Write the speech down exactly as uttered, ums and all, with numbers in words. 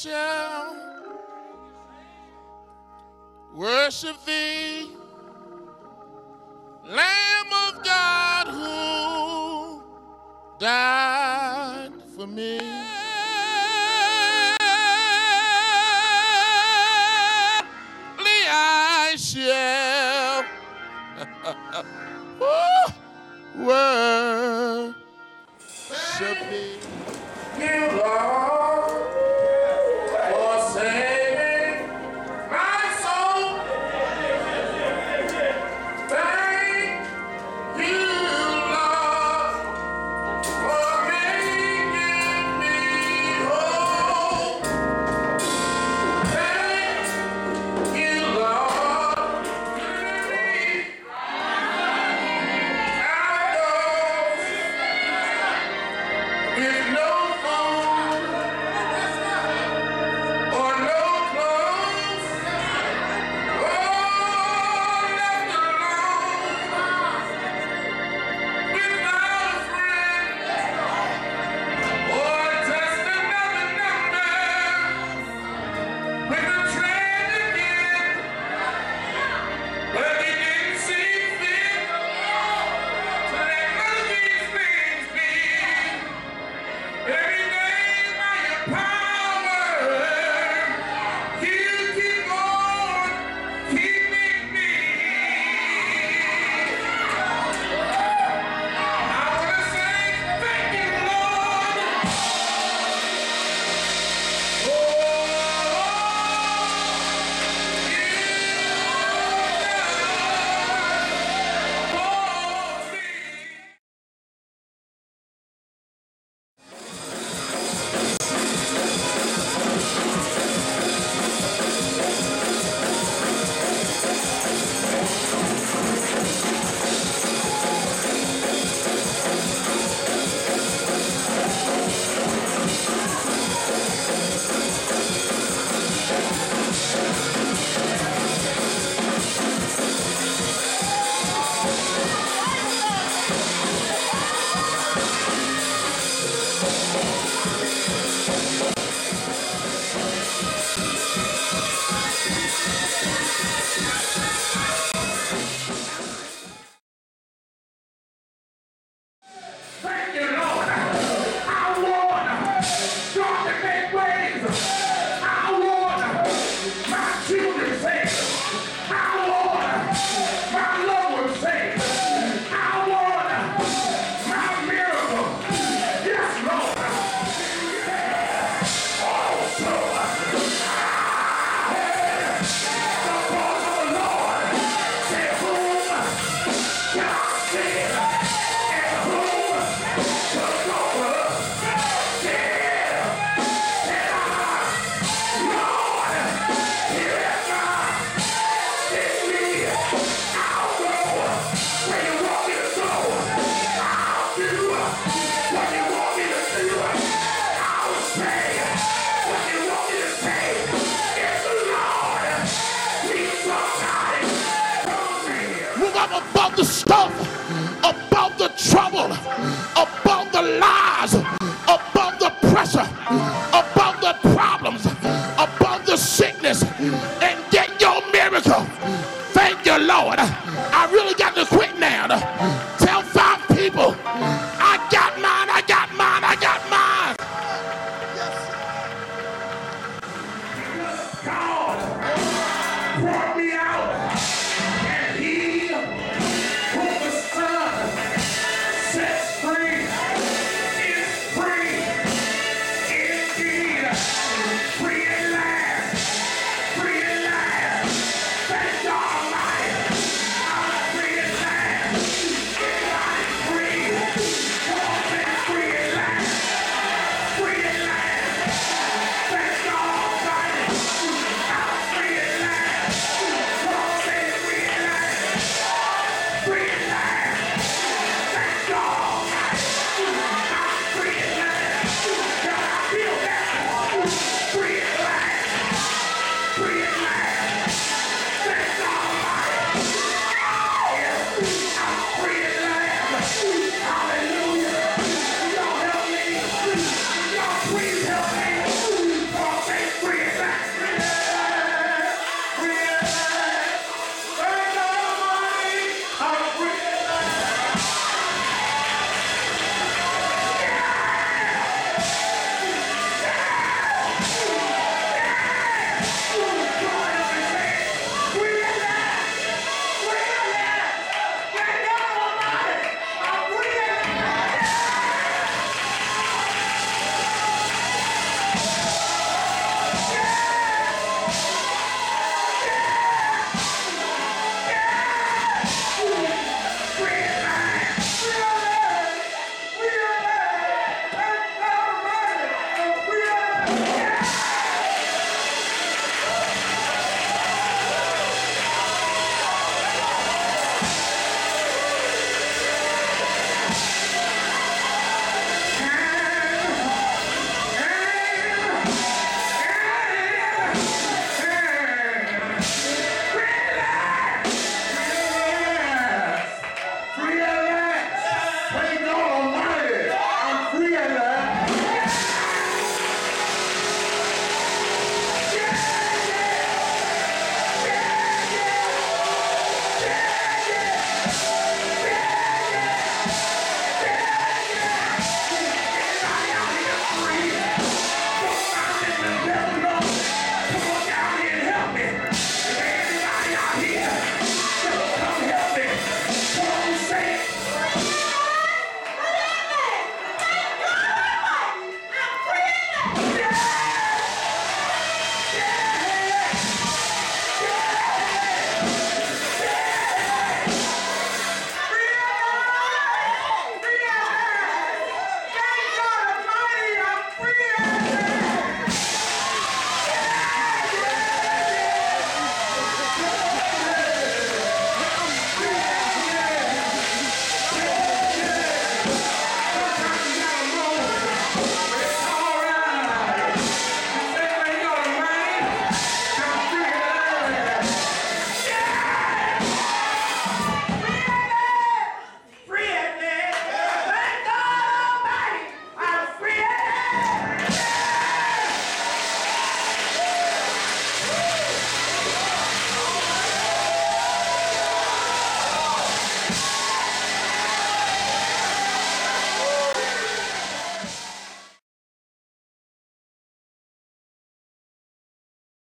shall worship thee, Lamb of God who died for me. I shall worship thee. You, Lord, for saving my soul. Thank you, Lord, for making me whole. Thank you, Lord, with no food or no clothes, oh, left alone, without a friend or just another number with a tragic end, but he didn't see fit to let none of these things be. Every day by your power, you keep on keeping me. I want to say thank you, Lord. Oh, you for me. Thank you, Lord. I want God to make ways. I want my children saved. I want my loved ones saved. I want my miracle. Yes, Lord. Also, I heard the voice of the Lord say, whom God said, and whom the Lord said, and I, Lord, here am I. Send me. I'll go where you want me to go. I'll do what you want me to do. I'll say what you want me to say. If the Lord leads somebody, come here. Move up above the stuff, above the trouble.